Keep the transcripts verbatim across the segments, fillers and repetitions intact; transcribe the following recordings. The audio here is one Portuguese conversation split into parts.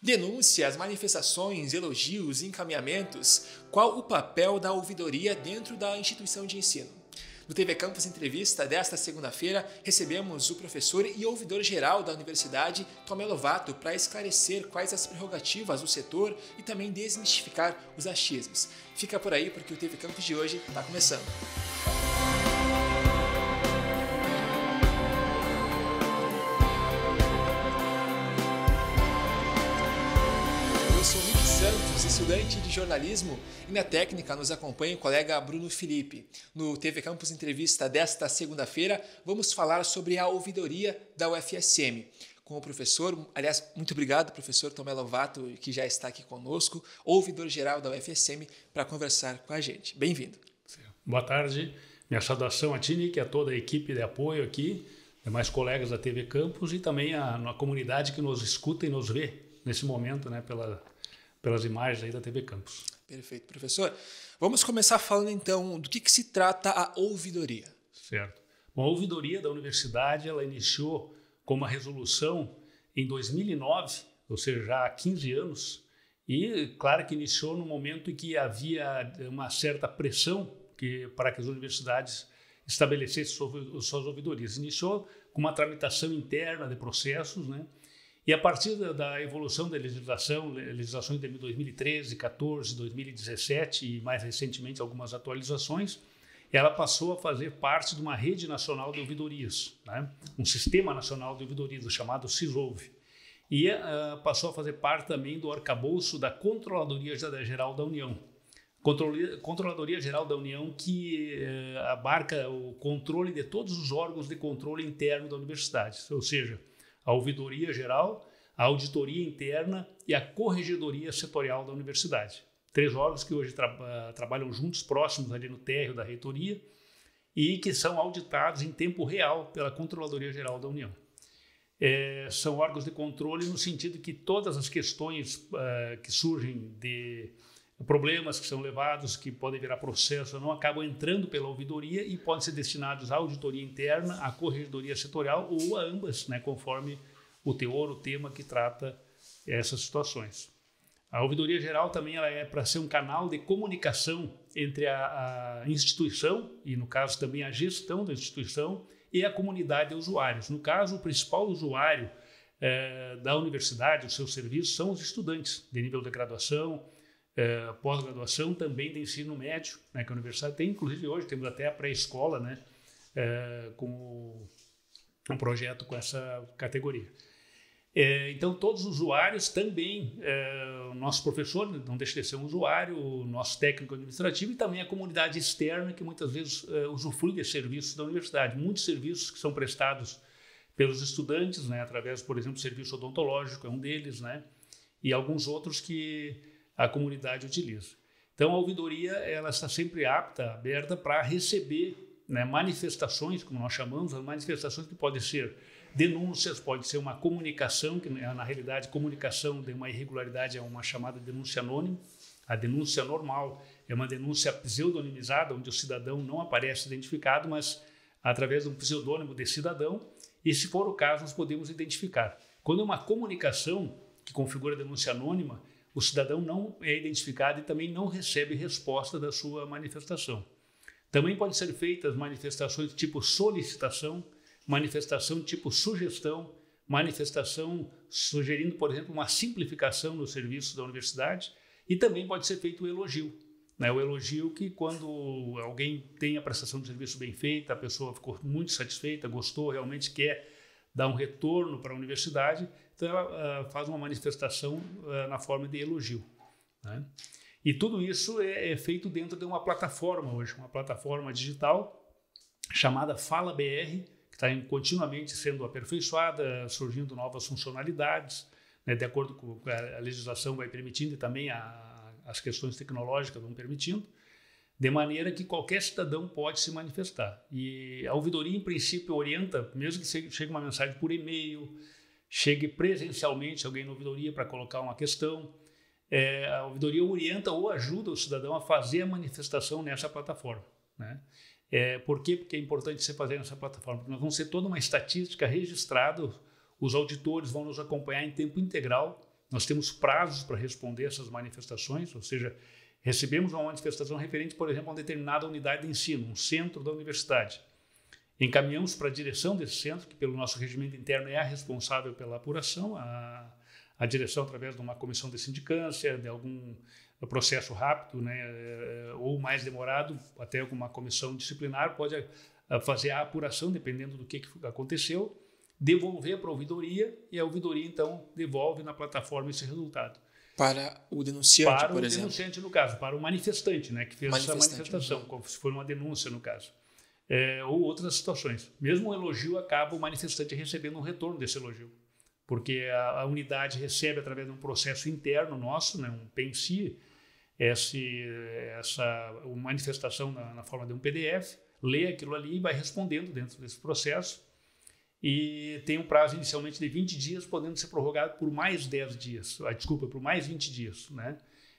Denúncias, manifestações, elogios, encaminhamentos. Qual o papel da ouvidoria dentro da instituição de ensino? No T V Campus Entrevista desta segunda-feira, recebemos o professor e ouvidor-geral da Universidade, Tomé Lovato, para esclarecer quais as prerrogativas do setor e também desmistificar os achismos. Fica por aí porque o T V Campus de hoje está começando. Estudante de jornalismo, e na técnica nos acompanha o colega Bruno Felipe. No T V Campus Entrevista desta segunda-feira, vamos falar sobre a ouvidoria da U F S M. Com o professor, aliás, muito obrigado, professor Tomé Lovato, que já está aqui conosco, ouvidor-geral da U F S M, para conversar com a gente. Bem-vindo. Boa tarde, minha saudação a Tini, a toda a equipe de apoio aqui, demais colegas da T V Campus e também a, a comunidade que nos escuta e nos vê nesse momento, né, pela... pelas imagens aí da T V Campus. Perfeito, professor. Vamos começar falando então do que, que se trata a ouvidoria. Certo. Bom, a ouvidoria da universidade, ela iniciou com uma resolução em dois mil e nove, ou seja, já há quinze anos, e claro que iniciou no momento em que havia uma certa pressão que, para que as universidades estabelecessem suas ouvidorias. Iniciou com uma tramitação interna de processos, né? E a partir da evolução da legislação, legislações de dois mil e treze, quatorze, dois mil e dezessete e mais recentemente algumas atualizações, ela passou a fazer parte de uma rede nacional de ouvidorias, né? Um sistema nacional de ouvidorias, chamado SISOUV. E uh, passou a fazer parte também do arcabouço da Controladoria Geral da União. Controladoria Geral da União que uh, abarca o controle de todos os órgãos de controle interno da universidade, ou seja, a ouvidoria geral, a auditoria interna e a corregedoria setorial da universidade. Três órgãos que hoje tra trabalham juntos, próximos ali no térreo da reitoria e que são auditados em tempo real pela Controladoria Geral da União. É, são órgãos de controle no sentido que todas as questões uh, que surgem de problemas que são levados, que podem virar processo, não acabam entrando pela ouvidoria e podem ser destinados à auditoria interna, à corregedoria setorial ou a ambas, né, conforme o teor, o tema que trata essas situações. A ouvidoria geral também ela é para ser um canal de comunicação entre a, a instituição, e no caso também a gestão da instituição, e a comunidade de usuários. No caso, o principal usuário eh, da universidade, os seus serviços, são os estudantes de nível de graduação, Uh, pós-graduação também de ensino médio, né, que a universidade tem, inclusive hoje temos até a pré-escola, né, uh, com um projeto com essa categoria. Uh, então todos os usuários também, uh, o nosso professor não deixa de ser um usuário, o nosso técnico administrativo e também a comunidade externa que muitas vezes uh, usufrui de serviços da universidade. Muitos serviços que são prestados pelos estudantes, né, através, por exemplo, do serviço odontológico é um deles, né, e alguns outros que a comunidade utiliza. Então, a ouvidoria ela está sempre apta, aberta para receber, né, manifestações, como nós chamamos, as manifestações que podem ser denúncias, pode ser uma comunicação, que na realidade comunicação de uma irregularidade é uma chamada denúncia anônima. A denúncia normal é uma denúncia pseudonimizada, onde o cidadão não aparece identificado, mas através de um pseudônimo de cidadão, e se for o caso, nós podemos identificar. Quando é uma comunicação que configura denúncia anônima, o cidadão não é identificado e também não recebe resposta da sua manifestação. Também podem ser feitas manifestações tipo solicitação, manifestação tipo sugestão, manifestação sugerindo, por exemplo, uma simplificação nos serviços da universidade e também pode ser feito o elogio. Né? O elogio que quando alguém tem a prestação de serviço bem feita, a pessoa ficou muito satisfeita, gostou, realmente quer dar um retorno para a universidade, então ela uh, faz uma manifestação uh, na forma de elogio, né? E tudo isso é, é feito dentro de uma plataforma hoje, uma plataforma digital chamada Fala B R, que está continuamente sendo aperfeiçoada, surgindo novas funcionalidades, né, de acordo com o que a legislação vai permitindo e também a, as questões tecnológicas vão permitindo, de maneira que qualquer cidadão pode se manifestar. E a ouvidoria, em princípio, orienta, mesmo que chegue uma mensagem por e-mail, chegue presencialmente alguém na ouvidoria para colocar uma questão, é, a ouvidoria orienta ou ajuda o cidadão a fazer a manifestação nessa plataforma, né? É, por quê? Porque é importante você fazer nessa plataforma, porque nós vamos ter toda uma estatística registrada, os auditores vão nos acompanhar em tempo integral, nós temos prazos para responder essas manifestações, ou seja, recebemos uma manifestação referente, por exemplo, a uma determinada unidade de ensino, um centro da universidade. Encaminhamos para a direção desse centro, que pelo nosso regimento interno é a responsável pela apuração, a, a direção através de uma comissão de sindicância, de algum processo rápido, né, ou mais demorado, até alguma comissão disciplinar, pode fazer a apuração, dependendo do que, que aconteceu, devolver para a ouvidoria, e a ouvidoria, então, devolve na plataforma esse resultado. Para o denunciante, para por o exemplo? denunciante, no caso, para o manifestante, né, que fez essa manifestação, uhum. como se for uma denúncia, no caso. É, ou outras situações. Mesmo um elogio, acaba o manifestante recebendo um retorno desse elogio, porque a, a unidade recebe, através de um processo interno nosso, né, um P E N S I, esse, essa uma manifestação na, na forma de um P D F, lê aquilo ali e vai respondendo dentro desse processo, e tem um prazo inicialmente de vinte dias, podendo ser prorrogado por mais dez dias, ah, desculpa, por mais vinte dias, né?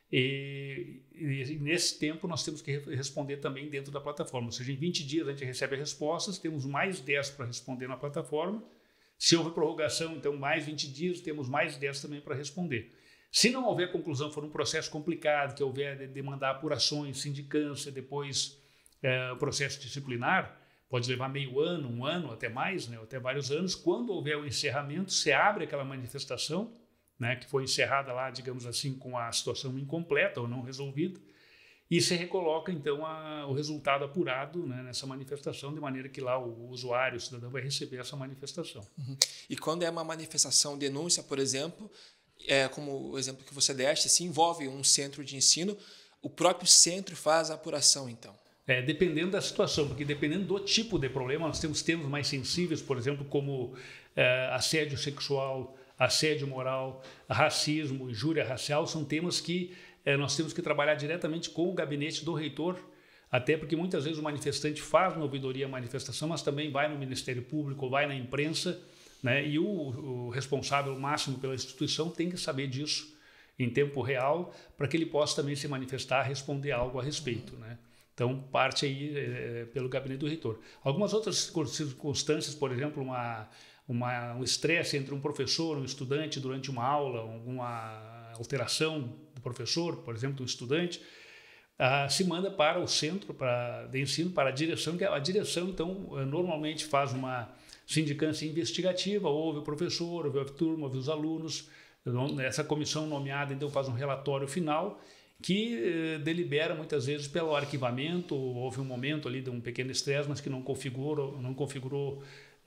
E, e nesse tempo nós temos que responder também dentro da plataforma, ou seja, em vinte dias a gente recebe as respostas, temos mais dez para responder na plataforma. Se houver prorrogação, então mais vinte dias, temos mais dez também para responder. Se não houver conclusão, for um processo complicado, que houver de demandar apurações, sindicância, depois é, o processo disciplinar, pode levar meio ano, um ano, até mais, né, até vários anos. Quando houver o encerramento, se abre aquela manifestação, né, que foi encerrada lá, digamos assim, com a situação incompleta ou não resolvida, e se recoloca, então, a, o resultado apurado, né, nessa manifestação, de maneira que lá o usuário, o cidadão, vai receber essa manifestação. Uhum. E quando é uma manifestação, denúncia, por exemplo, é, como o exemplo que você deste, se envolve um centro de ensino, o próprio centro faz a apuração, então? É, dependendo da situação, porque dependendo do tipo de problema, nós temos temas mais sensíveis, por exemplo, como é, assédio sexual, assédio moral, racismo, injúria racial, são temas que eh, nós temos que trabalhar diretamente com o gabinete do reitor, até porque muitas vezes o manifestante faz uma ouvidoria a manifestação, mas também vai no Ministério Público, vai na imprensa, né? E o, o responsável máximo pela instituição tem que saber disso em tempo real, para que ele possa também se manifestar, responder algo a respeito, né? Então, parte aí é, pelo gabinete do reitor. Algumas outras circunstâncias, por exemplo, uma... Uma, um estresse entre um professor e um estudante durante uma aula, alguma alteração do professor, por exemplo, do estudante, ah, se manda para o centro para, de ensino, para a direção, que a direção, então, normalmente faz uma sindicância investigativa, ouve o professor, ouve a turma, ouve os alunos, essa comissão nomeada, então, faz um relatório final que eh, delibera muitas vezes pelo arquivamento. Houve um momento ali de um pequeno estresse, mas que não configurou, não configurou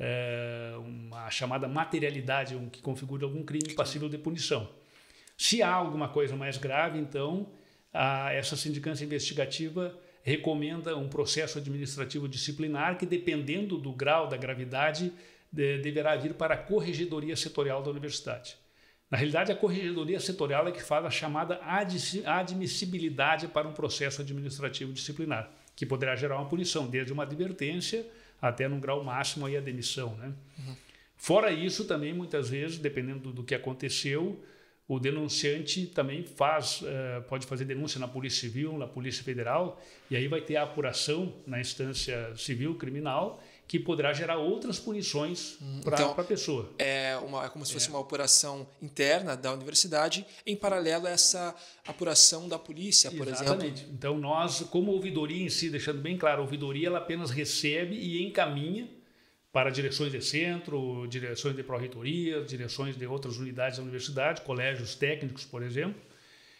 É uma chamada materialidade, um que configura algum crime passível de punição. Se há alguma coisa mais grave, então, a, essa sindicância investigativa recomenda um processo administrativo disciplinar que, dependendo do grau da gravidade, de, deverá vir para a corregedoria setorial da universidade. Na realidade, a corregedoria setorial é que faz a chamada admissibilidade para um processo administrativo disciplinar, que poderá gerar uma punição, desde uma advertência até num grau máximo aí a demissão, né? Uhum. Fora isso, também muitas vezes, dependendo do, do que aconteceu, o denunciante também faz, uh, pode fazer denúncia na Polícia Civil, na Polícia Federal, e aí vai ter a apuração na instância civil criminal, que poderá gerar outras punições hum, para então, a pessoa. É, uma, é como se fosse é. uma apuração interna da universidade, em paralelo a essa apuração da polícia, por Exatamente. exemplo. Exatamente. Então, nós, como ouvidoria em si, deixando bem claro, a ouvidoria ela apenas recebe e encaminha para direções de centro, direções de pró-reitoria, direções de outras unidades da universidade, colégios técnicos, por exemplo.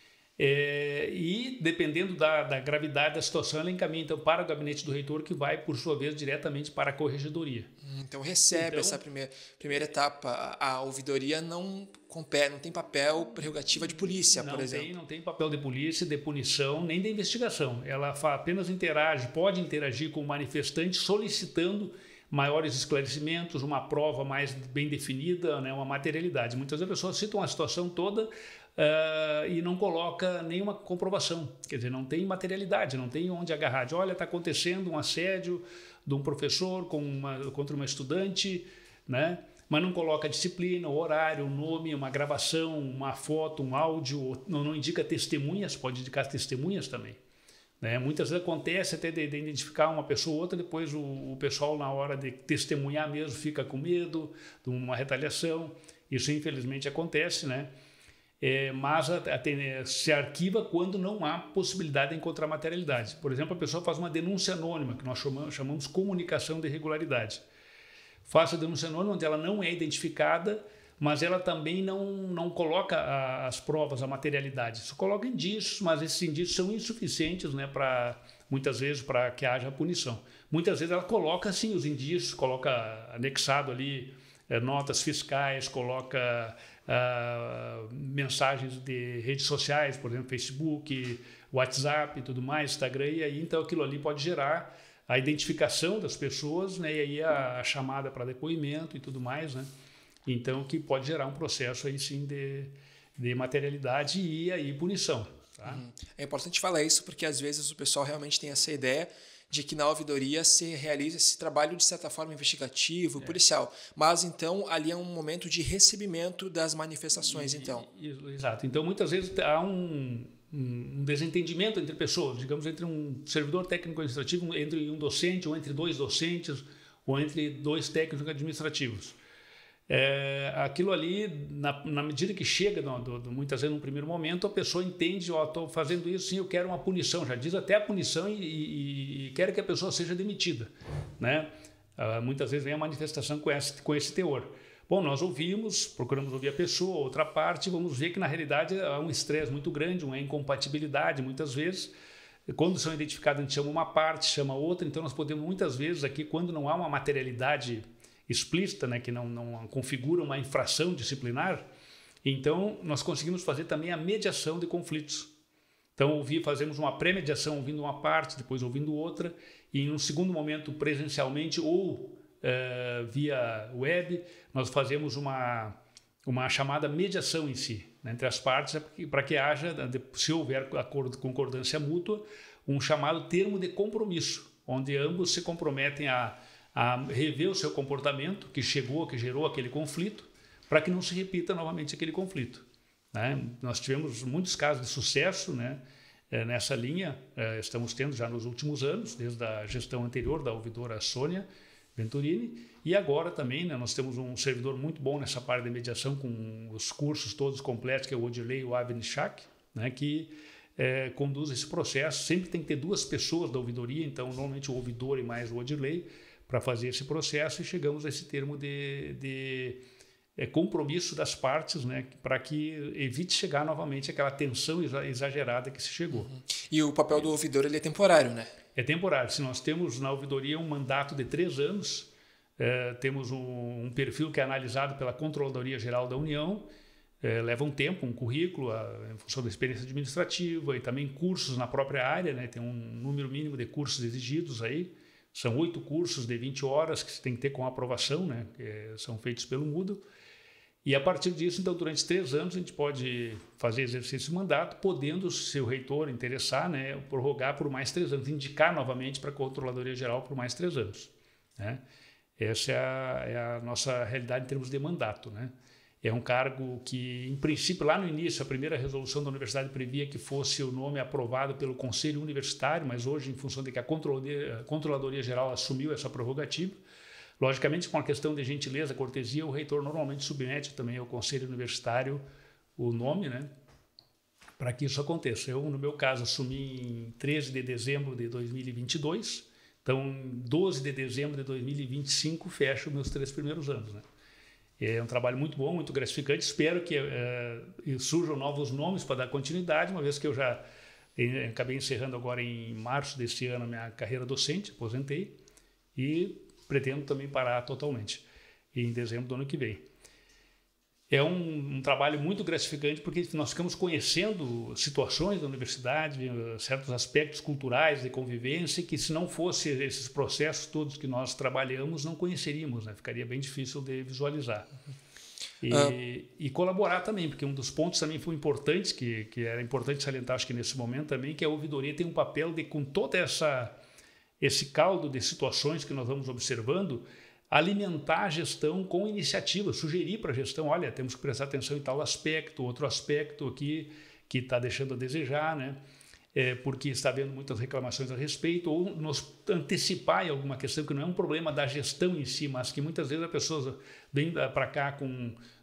É, e, dependendo da, da gravidade da situação, ela encaminha então para o gabinete do reitor, que vai, por sua vez, diretamente para a corregedoria. Então, recebe então, essa primeira, primeira etapa. A ouvidoria não, compete, não tem papel, prerrogativa de polícia, não por exemplo. Tem, não tem papel de polícia, de punição, nem de investigação. Ela apenas interage, pode interagir com o manifestante solicitando maiores esclarecimentos, uma prova mais bem definida, né, uma materialidade. Muitas vezes as pessoas citam a situação toda Uh, e não coloca nenhuma comprovação, quer dizer, não tem materialidade, não tem onde agarrar. De, olha, está acontecendo um assédio de um professor com uma, contra uma estudante, né? Mas não coloca a disciplina, o horário, o nome, uma gravação, uma foto, um áudio, não, não indica testemunhas, pode indicar testemunhas também. Né? Muitas vezes acontece até de, de identificar uma pessoa ou outra, depois o, o pessoal, na hora de testemunhar mesmo, fica com medo de uma retaliação. Isso, infelizmente, acontece, né? É, mas a, a, se arquiva quando não há possibilidade de encontrar materialidade. Por exemplo, a pessoa faz uma denúncia anônima, que nós chamamos, chamamos comunicação de irregularidade. Faz a denúncia anônima onde ela não é identificada, mas ela também não, não coloca a, as provas, a materialidade. Só coloca indícios, mas esses indícios são insuficientes, né, para, muitas vezes, para que haja punição. Muitas vezes ela coloca, sim, os indícios, coloca anexado ali é, notas fiscais, coloca Uh, mensagens de redes sociais, por exemplo, Facebook, WhatsApp e tudo mais, Instagram, e aí então aquilo ali pode gerar a identificação das pessoas, né, e aí a, a chamada para depoimento e tudo mais, né, então que pode gerar um processo aí sim de, de materialidade e aí punição. Tá? Uhum. É importante falar isso porque às vezes o pessoal realmente tem essa ideia de que na ouvidoria se realiza esse trabalho de certa forma investigativo, é. policial. Mas então ali é um momento de recebimento das manifestações, e, então. E, exato. Então muitas vezes há um, um desentendimento entre pessoas, digamos, entre um servidor técnico administrativo, entre um docente, ou entre dois docentes, ou entre dois técnicos administrativos. É, aquilo ali, na, na medida que chega, no, do, do, muitas vezes, no primeiro momento, a pessoa entende, ó, estou fazendo isso, sim, eu quero uma punição, já diz até a punição e, e, e quero que a pessoa seja demitida, né? Ah, muitas vezes vem a manifestação com esse, com esse teor. Bom, nós ouvimos, procuramos ouvir a pessoa, outra parte, vamos ver que na realidade há um estresse muito grande, uma incompatibilidade, muitas vezes. Quando são identificados, a gente chama uma parte, chama outra, então nós podemos, muitas vezes, aqui, quando não há uma materialidade explícita, né, que não, não configura uma infração disciplinar, então nós conseguimos fazer também a mediação de conflitos. Então ouvir, fazemos uma pré-mediação ouvindo uma parte, depois ouvindo outra, e em um segundo momento presencialmente ou uh, via web, nós fazemos uma, uma chamada mediação em si, né, entre as partes, para que haja, se houver acordo, concordância mútua, um chamado termo de compromisso, onde ambos se comprometem a a rever o seu comportamento, que chegou, que gerou aquele conflito, para que não se repita novamente aquele conflito. Né? Nós tivemos muitos casos de sucesso, né, nessa linha, estamos tendo já nos últimos anos, desde a gestão anterior da ouvidora Sônia Venturini, e agora também, né, nós temos um servidor muito bom nessa parte de mediação, com os cursos todos completos, que é o Odilei e o Avenishak, né, que é, conduz esse processo. Sempre tem que ter duas pessoas da ouvidoria, então normalmente o ouvidor e mais o Odilei, para fazer esse processo, e chegamos a esse termo de, de é, compromisso das partes, né, para que evite chegar novamente àquela tensão exagerada que se chegou. Uhum. E o papel do ouvidor ele é temporário, né? É temporário. Se nós temos na ouvidoria um mandato de três anos, é, temos um, um perfil que é analisado pela Controladoria Geral da União, é, leva um tempo, um currículo, a, em função da experiência administrativa, e também cursos na própria área, né, tem um número mínimo de cursos exigidos aí. São oito cursos de vinte horas que você tem que ter com aprovação, né? Que são feitos pelo Moodle. E a partir disso, então, durante três anos, a gente pode fazer exercício de mandato, podendo, se o reitor interessar, né, prorrogar por mais três anos, indicar novamente para a Controladoria Geral por mais três anos. Né? Essa é a, é a nossa realidade em termos de mandato. Né? É um cargo que, em princípio, lá no início, a primeira resolução da universidade previa que fosse o nome aprovado pelo Conselho Universitário, mas hoje, em função de que a Controladoria, a Controladoria Geral assumiu essa prerrogativa, logicamente, com a questão de gentileza, cortesia, o reitor normalmente submete também ao Conselho Universitário o nome, né, para que isso aconteça. Eu, no meu caso, assumi em treze de dezembro de dois mil e vinte e dois, então, doze de dezembro de dois mil e vinte e cinco, fecho meus três primeiros anos, né. É um trabalho muito bom, muito gratificante. Espero que é, surjam novos nomes para dar continuidade, uma vez que eu já é, acabei encerrando agora em março deste ano a minha carreira docente, aposentei, e pretendo também parar totalmente em dezembro do ano que vem. É um, um trabalho muito gratificante porque nós ficamos conhecendo situações da universidade, certos aspectos culturais de convivência que, se não fosse esses processos todos que nós trabalhamos, não conheceríamos, né? Ficaria bem difícil de visualizar. E, ah. e colaborar também, porque um dos pontos também foi importantes, que, que era importante salientar, acho que nesse momento também, que a ouvidoria tem um papel de, com toda essa esse caldo de situações que nós vamos observando, alimentar a gestão com iniciativa, sugerir para a gestão, olha, temos que prestar atenção em tal aspecto, outro aspecto aqui que está deixando a desejar, né? É, porque está havendo muitas reclamações a respeito, ou nos antecipar em alguma questão que não é um problema da gestão em si, mas que muitas vezes a pessoa vem para cá com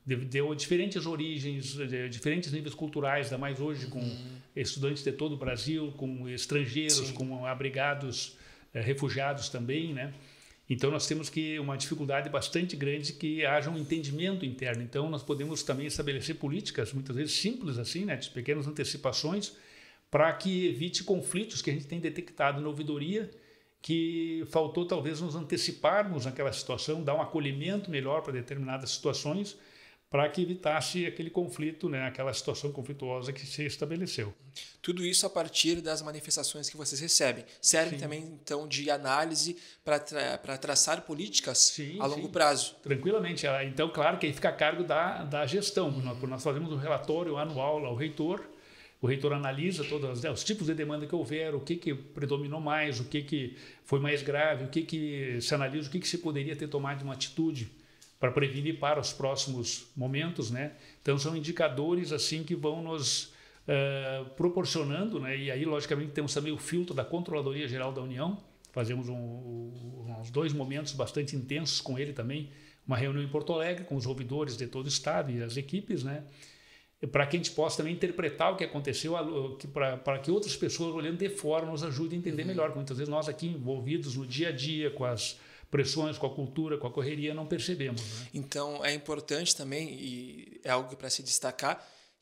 de, de diferentes origens, de diferentes níveis culturais, ainda mais hoje com uhum. estudantes de todo o Brasil, com estrangeiros, Sim. com abrigados, eh, refugiados também, né? Então, nós temos que uma dificuldade bastante grande que haja um entendimento interno. Então, nós podemos também estabelecer políticas, muitas vezes simples assim, né, de pequenas antecipações, para que evite conflitos que a gente tem detectado na ouvidoria, que faltou talvez nos anteciparmos naquela situação, dar um acolhimento melhor para determinadas situações, para que evitasse aquele conflito, né, aquela situação conflituosa que se estabeleceu. Tudo isso a partir das manifestações que vocês recebem. Serve sim. também, então, de análise para tra para traçar políticas sim, a longo sim. prazo? Tranquilamente. Então, claro que aí fica a cargo da, da gestão. Uhum. Nós fazemos um relatório anual ao reitor. O reitor analisa todos os tipos de demanda que houver, o que, que predominou mais, o que, que foi mais grave, o que, que se analisa, o que, que se poderia ter tomado de uma atitude para prevenir para os próximos momentos, né? Então são indicadores assim que vão nos uh, proporcionando, né? E aí logicamente temos também o filtro da Controladoria Geral da União, fazemos um, uns dois momentos bastante intensos com ele também, uma reunião em Porto Alegre com os ouvidores de todo o estado e as equipes, né? Para que a gente possa também interpretar o que aconteceu, para que outras pessoas olhando de fora nos ajudem a entender uhum. melhor, porque muitas vezes nós aqui envolvidos no dia a dia com as pressões, com a cultura, com a correria, não percebemos. Né? Então, é importante também, e é algo para se destacar,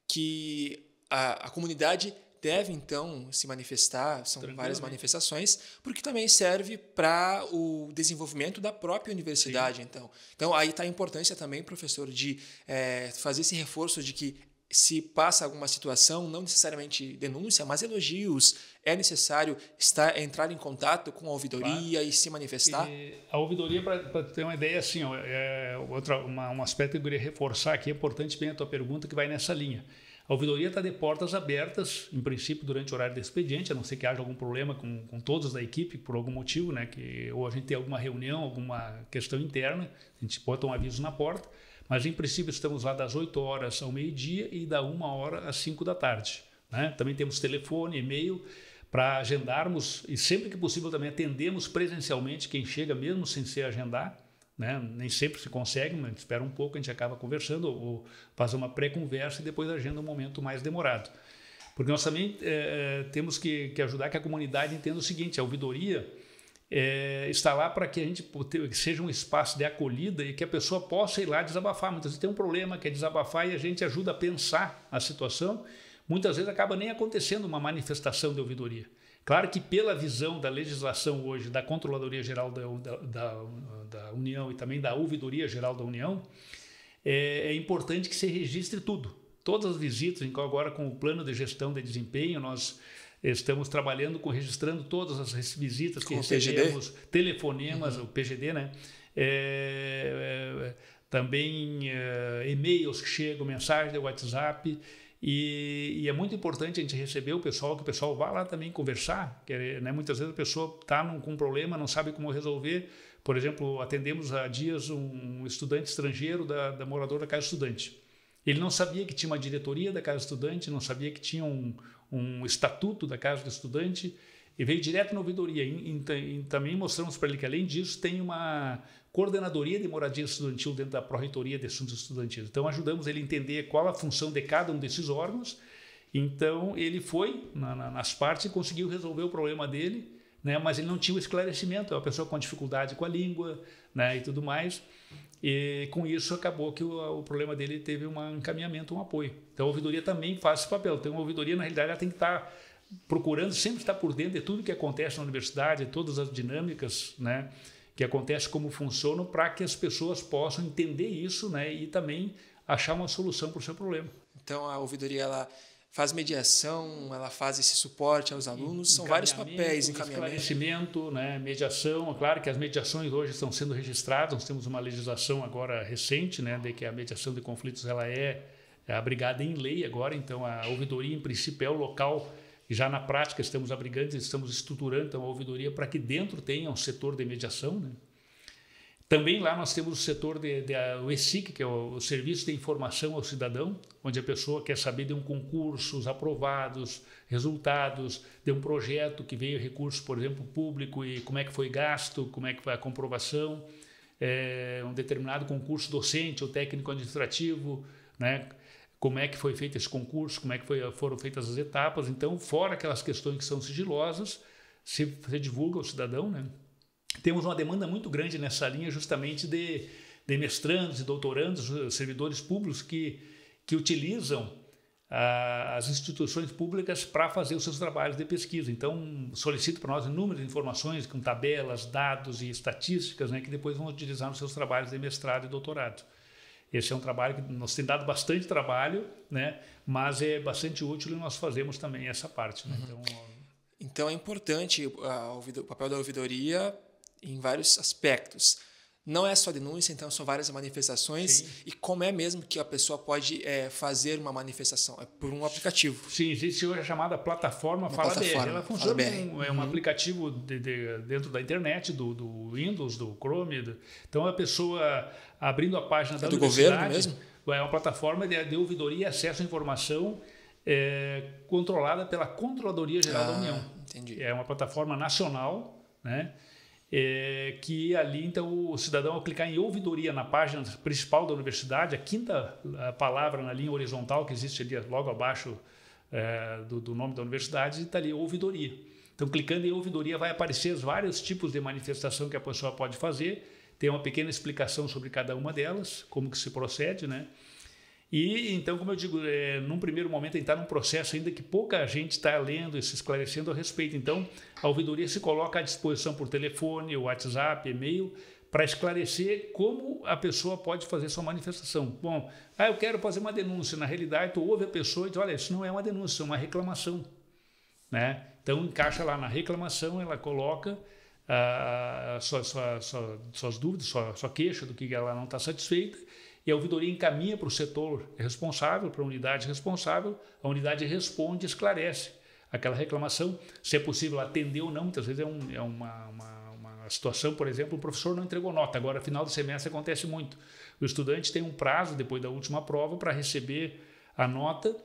que a, a comunidade deve, então, se manifestar, são várias manifestações, porque também serve para o desenvolvimento da própria universidade. Então. então, aí está a importância também, professor, de é, fazer esse reforço de que se passa alguma situação, não necessariamente denúncia, mas elogios, é necessário estar, entrar em contato com a ouvidoria claro. E se manifestar? E a ouvidoria, para ter uma ideia, assim, ó, é outra, uma, um aspecto que eu queria reforçar aqui, é importante bem a tua pergunta, que vai nessa linha. A ouvidoria está de portas abertas, em princípio, durante o horário do expediente, a não ser que haja algum problema com, com todos da equipe, por algum motivo, né, que, ou a gente tem alguma reunião, alguma questão interna, a gente bota um aviso na porta. Mas, em princípio, estamos lá das oito horas ao meio-dia e da uma hora às cinco da tarde. Né? Também temos telefone, e-mail, para agendarmos e, sempre que possível, também atendemos presencialmente quem chega, mesmo sem se agendar. Né? Nem sempre se consegue, mas espera um pouco, a gente acaba conversando ou faz uma pré-conversa e depois agenda um momento mais demorado. Porque nós também é, temos que, que ajudar que a comunidade entenda o seguinte, a ouvidoria É, está lá para que a gente que seja um espaço de acolhida e que a pessoa possa ir lá desabafar. Muitas vezes tem um problema, quer desabafar e a gente ajuda a pensar a situação. Muitas vezes acaba nem acontecendo uma manifestação de ouvidoria. Claro que pela visão da legislação hoje, da Controladoria Geral da, da, da União e também da Ouvidoria Geral da União, é, é importante que se registre tudo. Todas as visitas, agora com o plano de gestão de desempenho, nós estamos trabalhando com, registrando todas as visitas que com recebemos, telefonemas, uhum. o P G D, né? É, é, também é, e-mails que chegam, mensagens de WhatsApp. E, e é muito importante a gente receber o pessoal, que o pessoal vá lá também conversar. Que, né? Muitas vezes a pessoa está com um problema, não sabe como resolver. Por exemplo, atendemos há dias um estudante estrangeiro da, da moradora da Casa Estudante. Ele não sabia que tinha uma diretoria da Casa Estudante, não sabia que tinha um, um estatuto da Casa do Estudante, e veio direto na ouvidoria. E, e, e também mostramos para ele que, além disso, tem uma coordenadoria de moradia estudantil dentro da Pró-Reitoria de Assuntos Estudantis. Então, ajudamos ele a entender qual a função de cada um desses órgãos. Então, ele foi na, na, nas partes e conseguiu resolver o problema dele, né? Mas ele não tinha o esclarecimento, é uma pessoa com dificuldade com a língua, né? E tudo mais. E com isso acabou que o, o problema dele teve um encaminhamento, um apoio. Então a ouvidoria também faz esse papel. Então a ouvidoria, na realidade, ela tem que estar procurando sempre estar por dentro de tudo que acontece na universidade, todas as dinâmicas, né, que acontecem, como funcionam, para que as pessoas possam entender isso, né, e também achar uma solução para o seu problema. Então a ouvidoria, ela faz mediação, ela faz esse suporte aos alunos, são vários papéis, encaminhamento. Esclarecimento, né, mediação, claro que as mediações hoje estão sendo registradas, nós temos uma legislação agora recente, né, de que a mediação de conflitos ela é, é abrigada em lei agora, então a ouvidoria em princípio é o local, e já na prática estamos abrigando, estamos estruturando então, a ouvidoria para que dentro tenha um setor de mediação, né. Também lá nós temos o setor de, de, o E S I C, que é o, o Serviço de Informação ao Cidadão, onde a pessoa quer saber de um concurso, os aprovados, resultados, de um projeto que veio recurso, por exemplo, público e como é que foi gasto, como é que foi a comprovação. é, um determinado concurso docente ou técnico administrativo, né? Como é que foi feito esse concurso, como é que foi, foram feitas as etapas. Então, fora aquelas questões que são sigilosas, se você divulga ao cidadão, né? Temos uma demanda muito grande nessa linha justamente de, de mestrandos e doutorandos, servidores públicos que, que utilizam ah, as instituições públicas para fazer os seus trabalhos de pesquisa. Então, solicito para nós inúmeras informações com tabelas, dados e estatísticas, né, que depois vão utilizar nos seus trabalhos de mestrado e doutorado. Esse é um trabalho que nos tem dado bastante trabalho, né, mas é bastante útil e nós fazemos também essa parte. Né? Uhum. Então, então, é importante o papel da ouvidoria em vários aspectos. Não é só denúncia, então são várias manifestações. Sim. E como é mesmo que a pessoa pode é, fazer uma manifestação? É por um aplicativo. Sim, existe hoje a chamada plataforma Fala plataforma, B R. Ela funciona como é um uhum. aplicativo de, de, dentro da internet, do, do Windows, do Chrome. Do, então a pessoa abrindo a página da é do universidade, governo mesmo? É uma plataforma de, de ouvidoria e acesso à informação é, controlada pela Controladoria Geral ah, da União. Entendi. É uma plataforma nacional, né? É, que ali, então, o cidadão, ao clicar em ouvidoria na página principal da universidade, a quinta a palavra na linha horizontal que existe ali logo abaixo é, do, do nome da universidade, está ali ouvidoria. Então, clicando em ouvidoria, vai aparecer os vários tipos de manifestação que a pessoa pode fazer. Tem uma pequena explicação sobre cada uma delas, como que se procede, né? E, então, como eu digo, é, num primeiro momento, está num processo ainda que pouca gente está lendo e se esclarecendo a respeito. Então, a ouvidoria se coloca à disposição por telefone, WhatsApp, e-mail, para esclarecer como a pessoa pode fazer sua manifestação. Bom, ah, eu quero fazer uma denúncia. Na realidade, tu ouve a pessoa e diz, olha, isso não é uma denúncia, é uma reclamação. Né? Então, encaixa lá na reclamação, ela coloca a, a sua, sua, sua, suas dúvidas, sua, sua queixa do que ela não está satisfeita, e a ouvidoria encaminha para o setor responsável, para a unidade responsável, a unidade responde e esclarece aquela reclamação, se é possível atender ou não. Muitas vezes é, um, é uma, uma, uma situação, por exemplo, o professor não entregou nota, agora final do semestre acontece muito. O estudante tem um prazo, depois da última prova, para receber a nota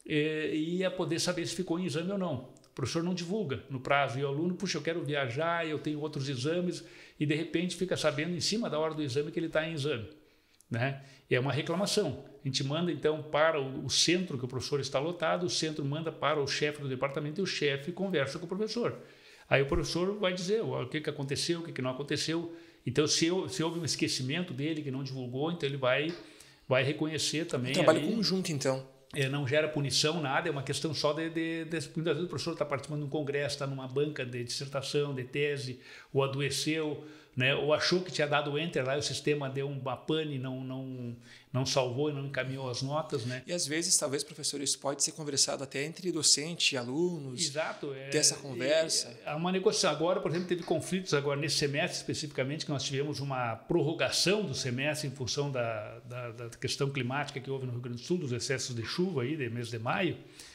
e, e a poder saber se ficou em exame ou não. O professor não divulga no prazo, e o aluno, puxa, eu quero viajar, eu tenho outros exames, e de repente fica sabendo em cima da hora do exame que ele está em exame. Né? É uma reclamação. A gente manda então para o, o centro que o professor está lotado, o centro manda para o chefe do departamento e o chefe conversa com o professor. Aí o professor vai dizer o que, que aconteceu, o que, que não aconteceu. Então, se, eu, se houve um esquecimento dele que não divulgou, então ele vai, vai reconhecer também. Um trabalho ali, conjunto, então. É, não gera punição, nada, é uma questão só de, de, de... Muitas vezes o professor está participando de um congresso, está numa banca de dissertação, de tese, ou adoeceu, né, ou achou que tinha dado enter lá e o sistema deu uma pane, não, não, não salvou e não encaminhou as notas. Né? E às vezes, talvez, professor, isso pode ser conversado até entre docente e alunos. Exato. É, ter essa conversa. Há uma negociação. Agora, por exemplo, teve conflitos agora nesse semestre especificamente, que nós tivemos uma prorrogação do semestre em função da, da, da questão climática que houve no Rio Grande do Sul, dos excessos de chuva aí, de mês de maio,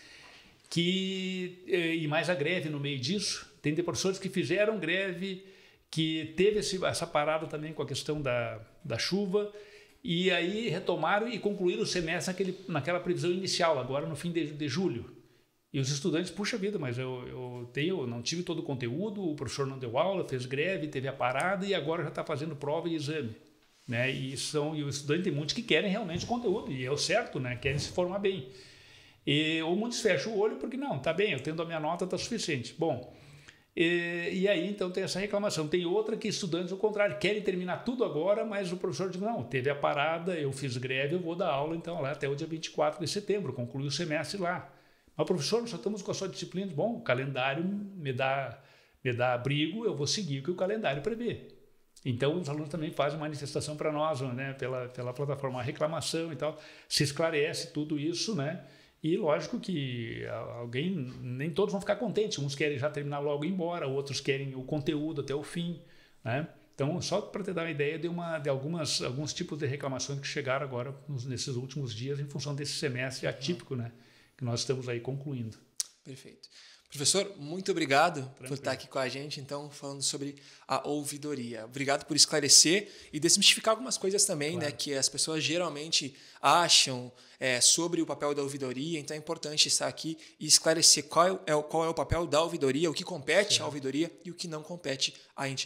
que, e mais a greve no meio disso. Tem de professores que fizeram greve, que teve esse, essa parada também com a questão da, da chuva, e aí retomaram e concluíram o semestre naquele, naquela previsão inicial, agora no fim de, de julho. E os estudantes, puxa vida, mas eu, eu, tenho, eu não tive todo o conteúdo, o professor não deu aula, fez greve, teve a parada e agora já está fazendo prova e exame. Né? E, são, e o estudante tem muitos que querem realmente o conteúdo, e é o certo, né? Querem se formar bem. E, ou muitos fecham o olho porque não, está bem, eu tendo a minha nota, está suficiente. Bom, E, e aí, então, tem essa reclamação. Tem outra que estudantes, ao contrário, querem terminar tudo agora, mas o professor diz, não, teve a parada, eu fiz greve, eu vou dar aula, então, lá até o dia vinte e quatro de setembro, concluí o semestre lá. Mas, professor, nós só estamos com a sua disciplina. Bom, o calendário me dá, me dá abrigo, eu vou seguir o que o calendário prevê. Então, os alunos também fazem manifestação para nós, né, pela, pela plataforma, uma reclamação e tal, se esclarece tudo isso, né? E lógico que alguém, nem todos vão ficar contentes, uns querem já terminar logo e ir embora, outros querem o conteúdo até o fim, né? Então, só para te dar uma ideia de, uma, de algumas, alguns tipos de reclamações que chegaram agora nos, nesses últimos dias em função desse semestre atípico, né, que nós estamos aí concluindo. Perfeito. Professor, muito obrigado Tranquilo. por estar aqui com a gente, então, falando sobre a ouvidoria. Obrigado por esclarecer e desmistificar algumas coisas também, claro. né, que as pessoas geralmente acham é, sobre o papel da ouvidoria, então é importante estar aqui e esclarecer qual é, qual é o papel da ouvidoria, o que compete à ouvidoria e o que não compete à entidade.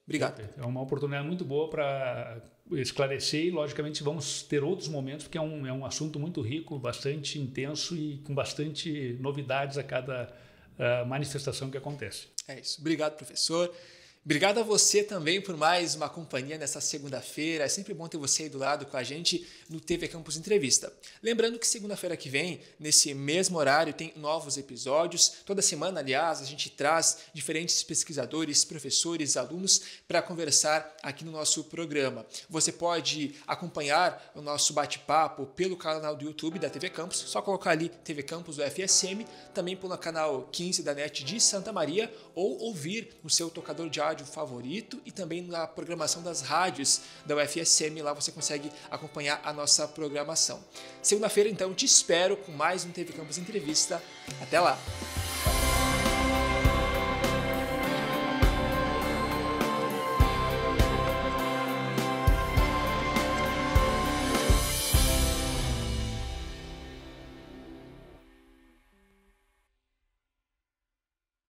Obrigado. É uma oportunidade muito boa para esclarecer e, logicamente, vamos ter outros momentos, porque é um, é um assunto muito rico, bastante intenso e com bastante novidades a cada uh, manifestação que acontece. É isso. Obrigado, professor. Obrigado a você também por mais uma companhia nessa segunda-feira. É sempre bom ter você aí do lado com a gente no T V Campus Entrevista. Lembrando que segunda-feira que vem, nesse mesmo horário, tem novos episódios. Toda semana, aliás, a gente traz diferentes pesquisadores, professores, alunos para conversar aqui no nosso programa. Você pode acompanhar o nosso bate-papo pelo canal do YouTube da T V Campus, só colocar ali T V Campus U F S M, também pelo canal quinze da NET de Santa Maria, ou ouvir no seu tocador de áudio favorito e também na programação das rádios da U F S M, lá você consegue acompanhar a nossa programação. Segunda-feira, então, te espero com mais um T V Campus Entrevista. Até lá!